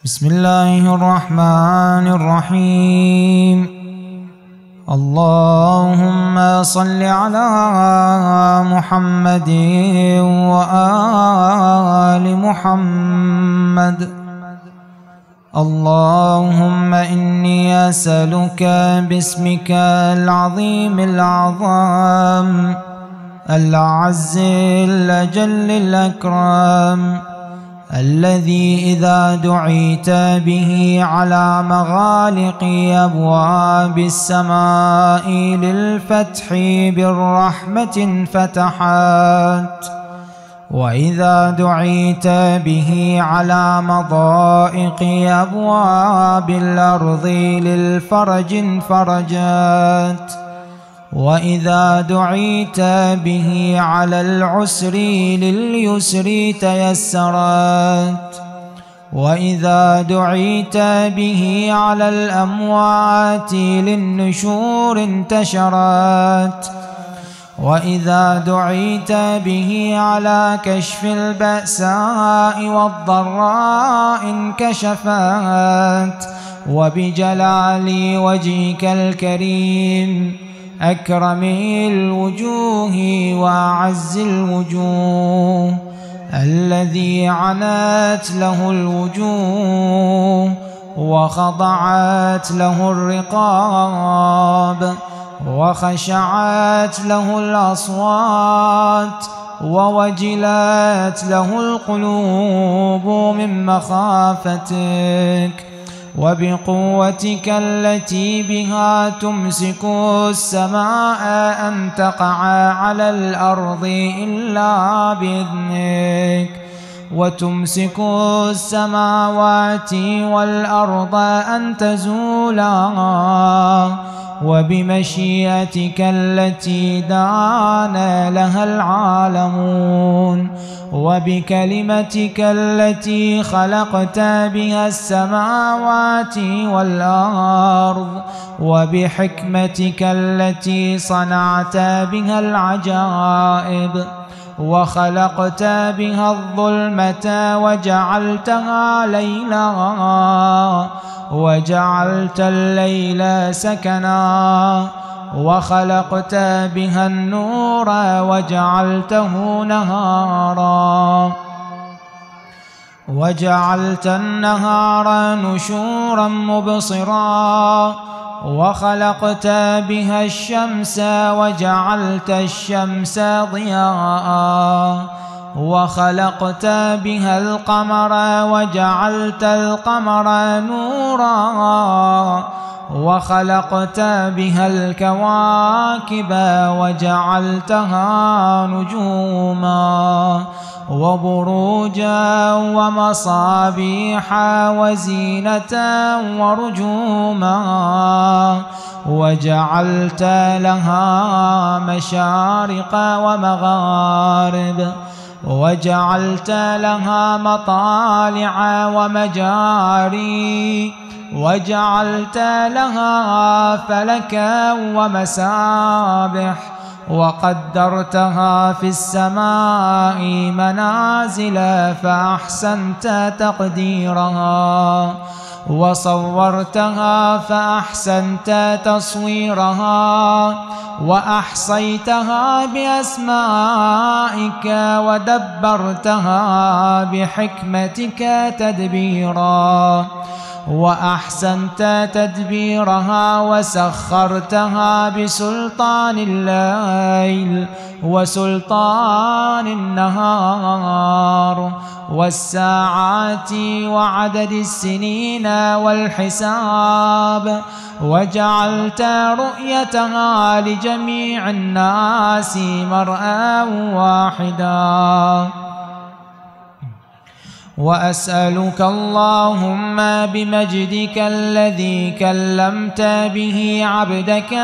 بسم الله الرحمن الرحيم. اللهم صل على محمد وآل محمد. اللهم إني أسألك باسمك العظيم الأعظم الأعز الأجل الأكرم الذي إذا دعيت به على مغالق أبواب السماء للفتح بالرحمة فتحت، وإذا دعيت به على مضائق أبواب الأرض للفرج انفرجت، وإذا دعيت به على العسر لليسر تيسرت، وإذا دعيت به على الأموات للنشور انتشرت، وإذا دعيت به على كشف البأساء والضراء انكشفت، وبجلال وجهك الكريم أكرم الوجوه وأعز الوجوه الذي عنت له الوجوه وخضعت له الرقاب وخشعت له الأصوات ووجلت له القلوب من مخافتك، وبقوتك التي بها تمسك السماء أن تقع على الأرض إلا بإذنك، وتمسك السماوات والأرض أن تزولا، وبمشيئتك التي دان لها العالمون، وبكلمتك التي خلقت بها السماوات والأرض، وبحكمتك التي صنعت بها العجائب، وخلقت بها الظلمة وجعلتها ليلا، وجعلت الليل سكنا، وخلقت بها النور وجعلته نهارا، وجعلت النهار نشورا مبصرا، وخلقت بها الشمس وجعلت الشمس ضياء، وخلقت بها القمر وجعلت القمر نورا، وخلقت بها الكواكب وجعلتها نجوما وبروجا ومصابيح وزينة ورجوما، وجعلت لها مشارق ومغارب، وجعلت لها مطالع ومجاري، وجعلت لها فلكا ومسابح، وقدرتها في السماء منازل فأحسنت تقديرها، وصورتها فأحسنت تصويرها، وأحصيتها بأسمائك ودبرتها بحكمتك تدبيرا، وأحسنت تدبيرها وسخرتها بسلطان الليل وسلطان النهار والساعات وعدد السنين والحساب، وجعلت رؤيتها لجميع الناس مرءا واحدا. وأسألك اللهم بمجدك الذي كلمت به عبدك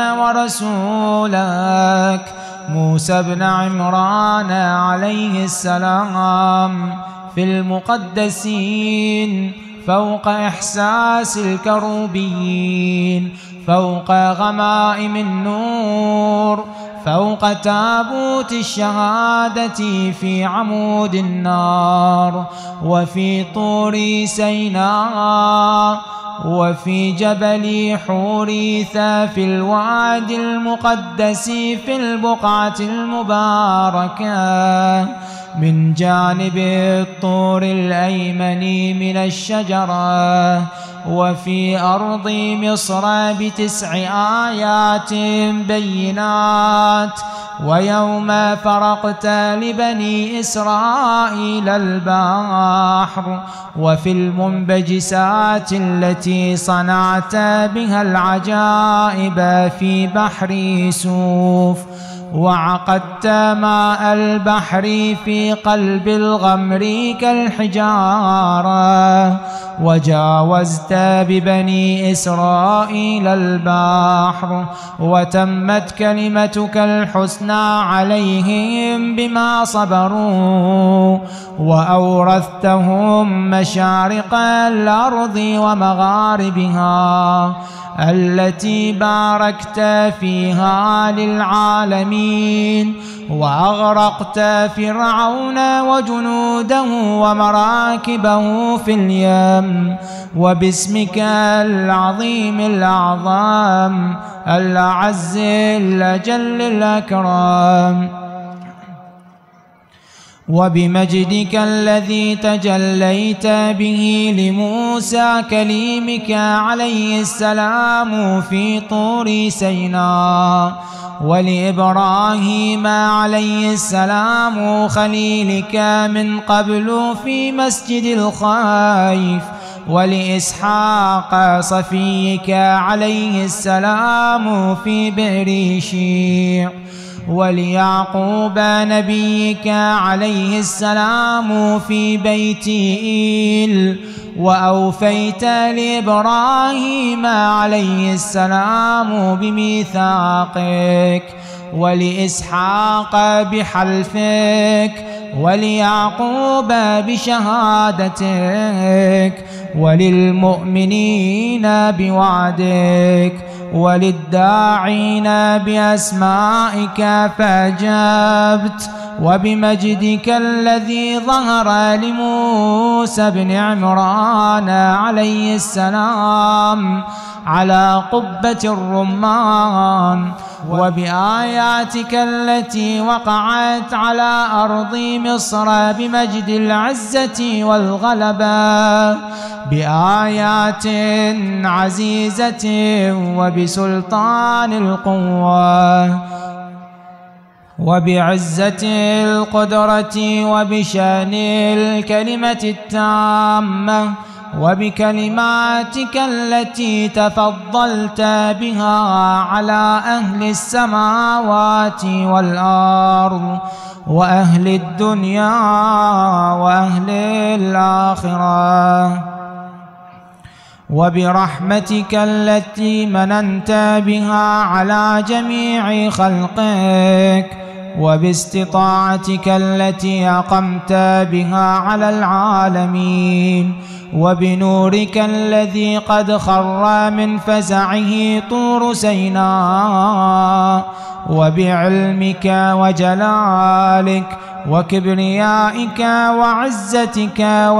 ورسولك موسى بن عمران عليه السلام في المقدسين فوق إحساس الكروبيين، فوق غمائم النور، فوق تابوت الشهادة في عمود النار، وفي طور سيناء، وفي جبل حوريثة في الوادي المقدس في البقعة المباركة من جانب الطور الأيمن من الشجرة، وفي أرض مصر ب9 آيات بينات. ويوم فرقت لبني إسرائيل البحر، وفي المنبجسات التي صنعت بها العجائب في بحر يوسف، وعقدت ماء البحر في قلب الغمر كالحجارة، وجاوزت ببني إسرائيل البحر، وتمت كلمتك الحسنى عليهم بما صبروا، وأورثتهم مشارق الأرض ومغاربها التي باركت فيها للعالمين. وأغرقت فرعون وجنوده ومراكبه في اليم، وباسمك العظيم الأعظم الأعز الأجل الأكرم، وبمجدك الذي تجليت به لموسى كليمك عليه السلام في طور سيناء، ولإبراهيم عليه السلام خليلك من قبل في مسجد الخيف، ولإسحاق صفيك عليه السلام في بئر شيع، وليعقوب نبيك عليه السلام في بيت إيل، وأوفيت لإبراهيم عليه السلام بميثاقك، ولإسحاق بحلفك، وليعقوب بشهادتك، وللمؤمنين بوعدك، وللداعين بأسمائك فأجبت، وبمجدك الذي ظهر لموسى بن عمران عليه السلام على قبة الرمان، وبآياتك التي وقعت على أرض مصر بمجد العزة والغلبة، بآيات عزيزة وبسلطان القوة، وبعزة القدرة، وبشأن الكلمة التامة، وبكلماتك التي تفضلت بها على أهل السماوات والأرض وأهل الدنيا وأهل الآخرة، وبرحمتك التي مننت بها على جميع خلقك، وباستطاعتك التي أقمت بها على العالمين، وبنورك الذي قد خر من فزعه طور سيناء، وبعلمك وجلالك وكبريائك وعزتك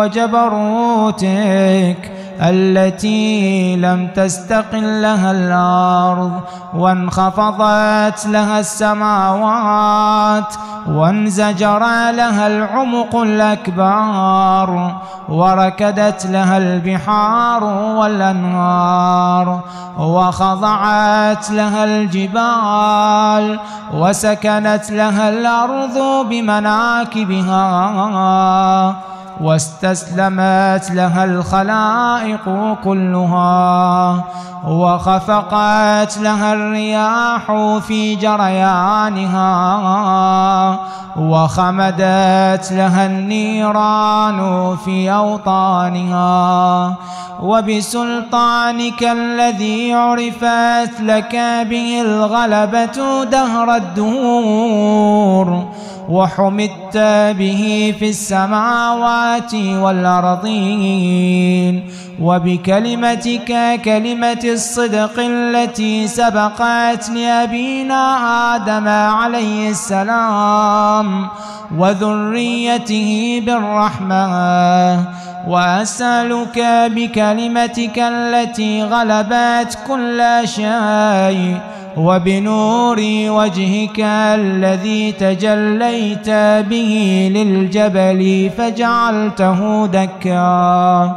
وجبروتك التي لم تستقل لها الأرض وانخفضت لها السماوات وانزجر لها العمق الأكبار وركدت لها البحار والأنهار وخضعت لها الجبال وسكنت لها الأرض بمناكبها واستسلمت لها الخلائق كلها وخفقت لها الرياح في جريانها وخمدت لها النيران في أوطانها وبسلطانك الذي عرفت لك به الغلبة دهر الدهور وحمدت به في السماوات والأرضين وبكلمتك كلمة الصدق التي سبقت لأبينا آدم عليه السلام وذريته بالرحمة، وأسألك بكلمتك التي غلبت كل شيء وبنور وجهك الذي تجليت به للجبل فجعلته دكا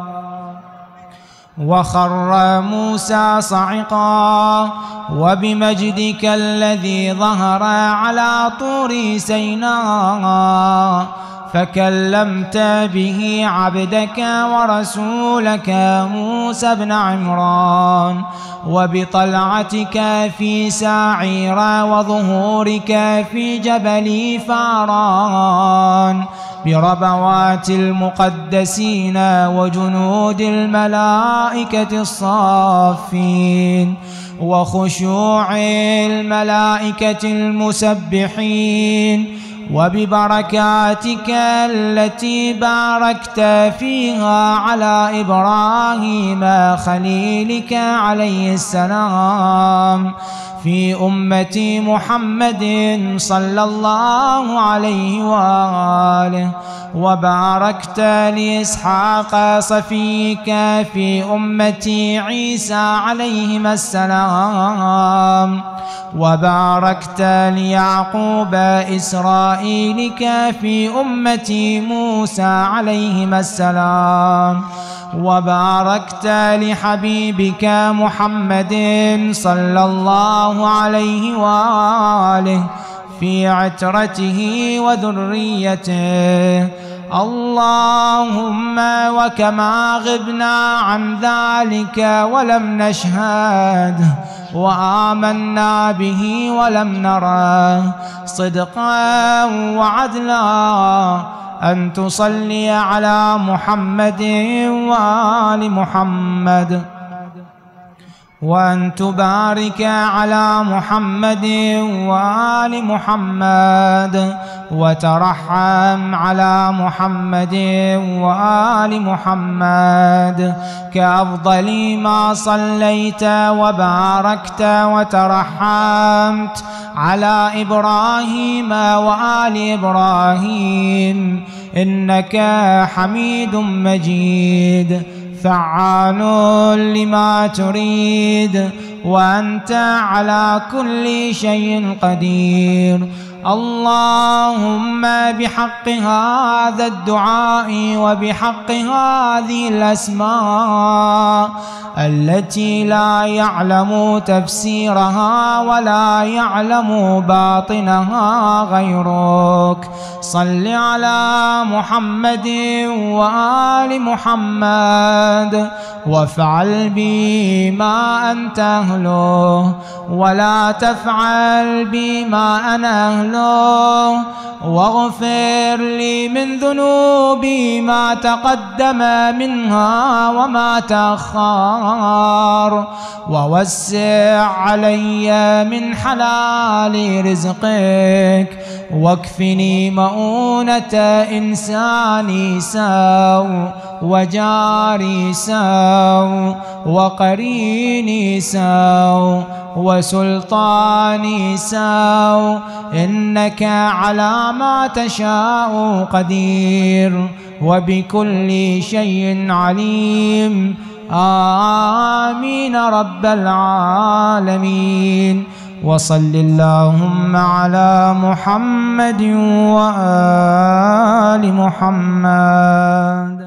وخر موسى صعقا، وبمجدك الذي ظهر على طور سيناء فكلمت به عبدك ورسولك موسى بن عمران، وبطلعتك في ساعير وظهورك في جبل فاران، بربوات المقدسين وجنود الملائكة الصافين وخشوع الملائكة المسبحين، وببركاتك التي باركت فيها على إبراهيم خليلك عليه السلام في أمة محمد صلى الله عليه وآله، وباركت لإسحاق صفيك في أمة عيسى عليهما السلام، وباركت ليعقوب إسرائيلك في أمة موسى عليهما السلام، وباركت لحبيبك محمد صلى الله عليه وآله في عترته وذريته. اللهم وكما غبنا عن ذلك ولم نشهد وآمنا به ولم نره صدقا وعدلا، أن تصلي على محمد وآل محمد، وأن تبارك على محمد وآل محمد، وترحم على محمد وآل محمد كأفضل ما صليت وباركت وترحمت على إبراهيم وآل إبراهيم، إنك حميد مجيد فعال لما تريد، وأنت على كل شيء قدير. اللهم بحق هذا الدعاء وبحق هذه الأسماء التي لا يعلم تفسيرها ولا يعلم باطنها غيرك، صل على محمد وآل محمد، وافعل بي ما أنت أهله ولا تفعل بي ما أنا أهله، واغفر لي من ذنوبي ما تقدم منها وما تأخر، ووسع علي من حلال رزقك، واكفني مؤونة إنساني سوء وجاري سوء وقريني سوء وسلطاني سوء، إنك على ما تشاء قدير وبكل شيء عليم. آمين رب العالمين. وصل اللهم على محمد وآل محمد.